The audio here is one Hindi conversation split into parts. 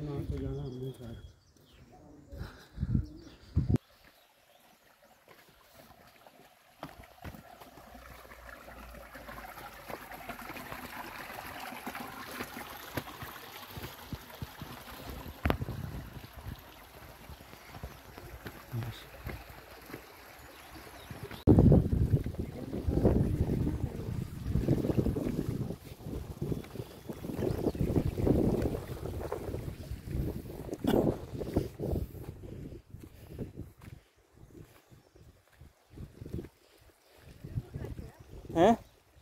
वहाँ से जाना हमने साथ। हैं?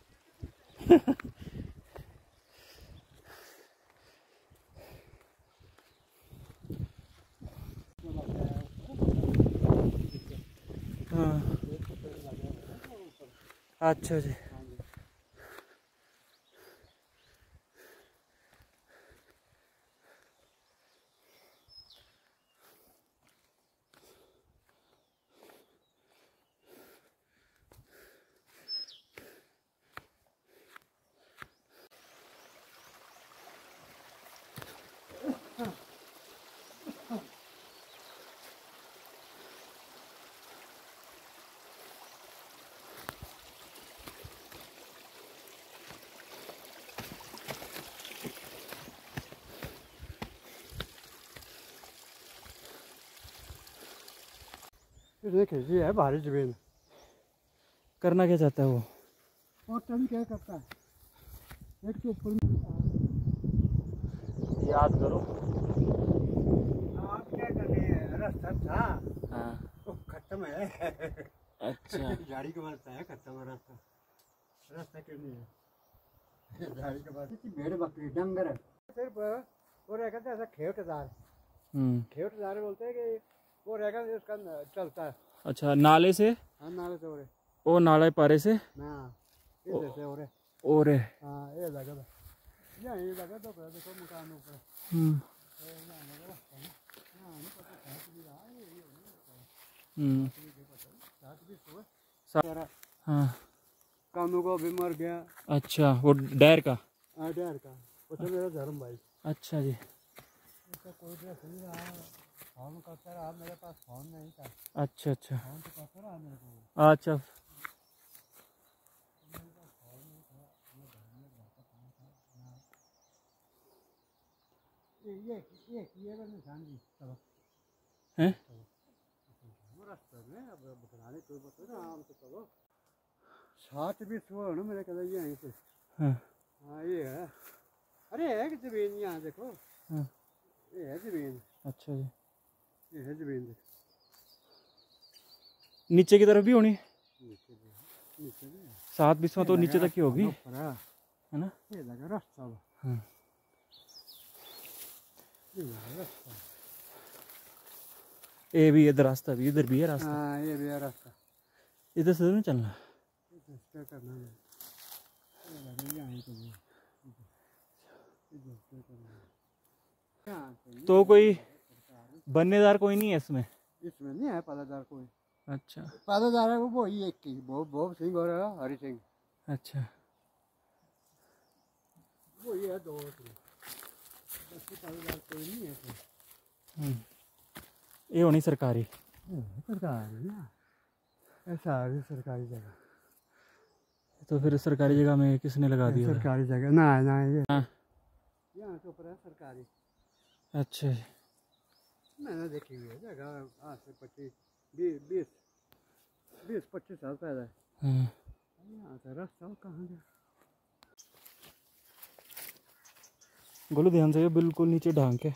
हाँ, अच्छा जी। इसने खींची है भारी जमीन। करना क्या चाहता है वो? और टन क्या करता है, एक के ऊपर याद करो। आप क्या करने है, रास्ता था हाँ, वो खत्म है। अच्छा। झाड़ी के बाद है खत्म है रास्ता। रास्ता क्यों नहीं है? झाड़ी के बाद भेड़ बकरी डंगर है सिर्फ। वो रहेगा तो ऐसा खेवटदार। खेवटदार बोलते हैं कि वो रहेगा इसका चलता है। अच्छा, नाले से? हाँ नाले से ओरे। ओ नाले पारे से? हाँ इधर से ओरे। ओरे। हाँ ये लगा था, ये लगा तो देखो मकान ऊपर। हाँ, कानू को भी मर गया। अच्छा, वो डैर का? डर का वो तो मेरा धर्म भाई। अच्छा जी। ऐसा कोई ड्रेस नहीं रहा, फोन करता रहा, मेरे पास फोन नहीं था। अच्छा अच्छा, फोन तो करता रहा मेरे को। अच्छा। ये निशान जी सब हैं? वो रास्ते में अब बकराने कोई बता ना आम से चलो 7-20 वो है ना मेरे कदर यहीं से। हाँ हाँ ये है। अरे है कि जमीन यहाँ देखो। हाँ, ये है जमीन। अच्छा जी। ये है जमीन देख। नीचे की तरफ भी होनी? नीचे भी है, नीचे भी है। 7-20 तो नीचे तक की होगी, है ना? ये लगा रास्ता। हाँ, ये लगा रास्ता। ये भी इधर रास्ता भी, इधर भी है रास्ता। हाँ ये भी है रास्ता। इधर से नहीं चलना? क्या करना है, ये लगा यहाँ पे भी। इधर क्या करना है, यहाँ पे तो कोई बन्नेदार कोई नहीं है इसमें? इसमें नहीं है पालादार कोई। अच्छा पालादार है वो ही एक की भोग सिंह और हरि सिंह। अच्छा, वो ये है दो बाकी पालादार कोई नहीं है इसमें। ये होनी सरकारी? सरकारी ना, ऐसा है सरकारी जगह। तो फिर सरकारी जगह में किसने लगा दिया? सरकारी जगह ना ना ये हाँ, यहाँ के ऊपर है सरकारी। अच्छा जी। मैंने देखी हुई है जगह आज से 20-25 साल पहले। हाँ, यहाँ से रास्ता कहाँ गया? गोलू ध्यान से, बिल्कुल नीचे ढांग के।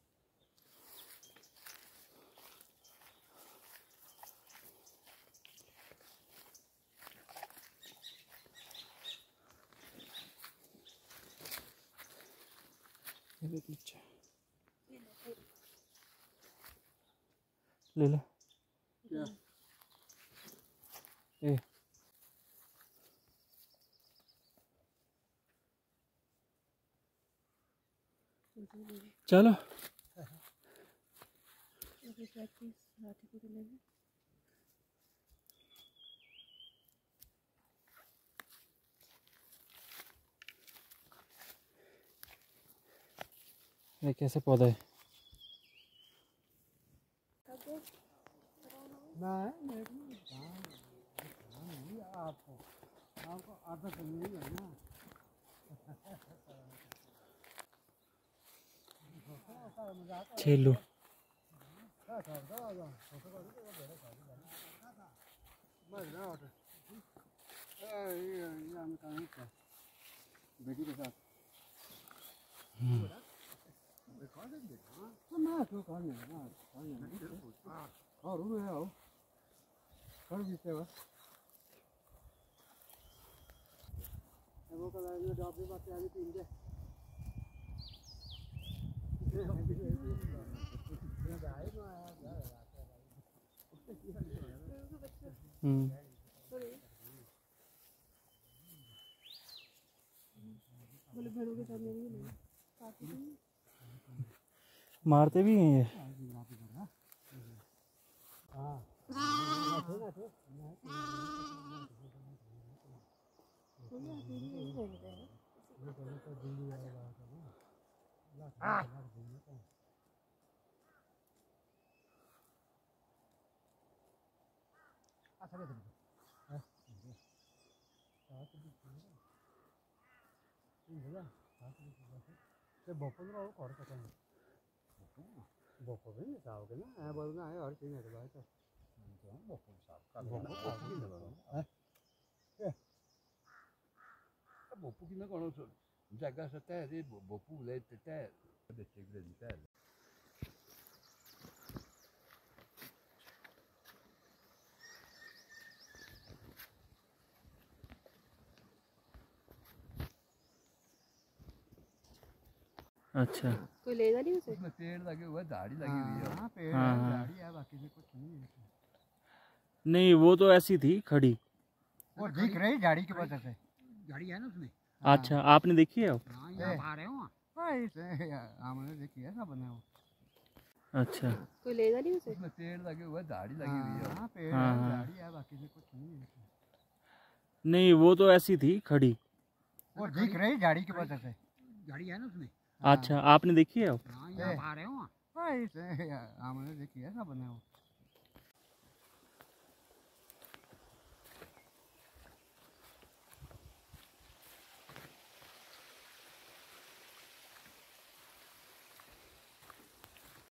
नीचे ले ले। क्या? ए चलो। ये कैसे पौधा है? नहीं आपको आदत नहीं है ना। चलो बेटी के साथ वो कल डॉक्टर बात आगे तीन दे मारते भी हैं ये। अच्छा कोई लेगा नहीं उसे? उसमें पेड़ लगे हुए, दाढ़ी लगी हुई है। हाँ पेड़ हाँ, है, हाँ। दाढ़ी है, बाकी में कुछ नहीं है। नहीं वो तो ऐसी थी खड़ी। वो दिख रही दाढ़ी की वजह से। दाढ़ी है ना उसमें। अच्छा आपने देखी है वो? हाँ यहाँ आ रहे हो। हमने देखी है, सब बना हुआ। अच्छा कोई लेगा नहीं उसे? उसमें पेड़ लगे हुए, दाढ़ी लगी हुई है। हाँ पेड़ हाँ, है, हाँ। दाढ़ी है, बाकी में कुछ नहीं है। नहीं वो तो ऐसी थी खड़ी। वो दिख रही दाढ़ी की वजह से। दाढ़ी है ना उसमें। अच्छा आपने देखी है वो? हाँ यहाँ आ रहे हो। हमने देखी है, सब बना हुआ।